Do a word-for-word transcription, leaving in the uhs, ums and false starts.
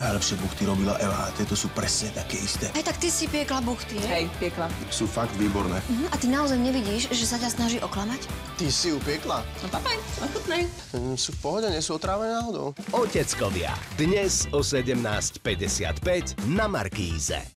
Najlepšie buchty robila Eva a tieto sú presne také isté. Aj tak ty si piekla buchty, je? Hej, piekla. Sú fakt výborné. Uh-huh. A ty naozaj nevidíš, že sa ťa snaží oklamať? Ty si ju piekla? No papaj, ochutnej. Mm, sú v pohode, nie sú otrávené náhodou. Oteckovia. Dnes o sedemnásť päťdesiatpäť na Markíze.